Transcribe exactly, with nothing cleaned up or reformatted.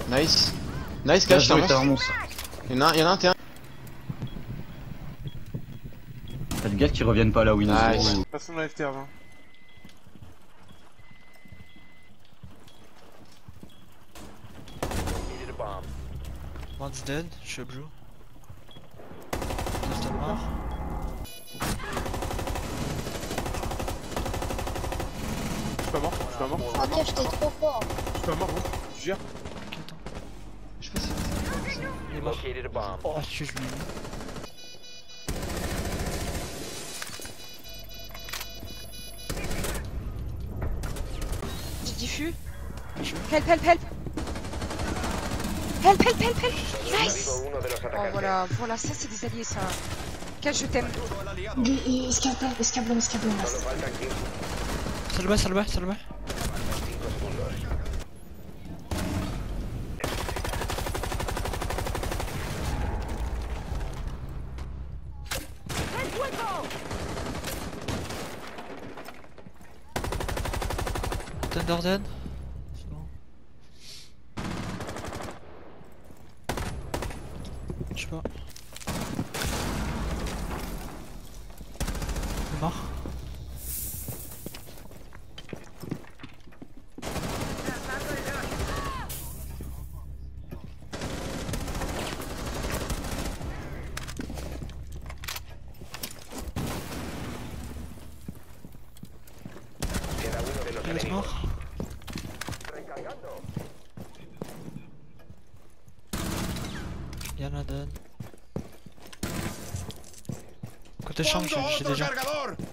Nice. Nice cash, t'es un monstre. monstre. Y'en a un, y'en a un, t'es un. Faites gaffe qu'ils reviennent pas là où ils nous Nice. sont. Passons dans la F T R vingt. One's dead, je suis blue. Deux mort. Je suis pas mort, je suis pas mort. Ok, j'étais trop fort. Je suis pas mort, gros. Tu gères. Ok, attends. Je sais pas si c'est Il est mort. Oh, je je l'ai mis. J'ai diffus. Help, help, help. Help, help, help, help. Nice. Oh voilà, voilà, ça c'est des alliés ça. Quel je t'aime. Escablon, escablon, escablon. Salve, salve, salve. Thunderden. C'est bon. Je sais pas. Il est mort. Il est mort. Y'en a donne. Côté chambre, j'ai déjà.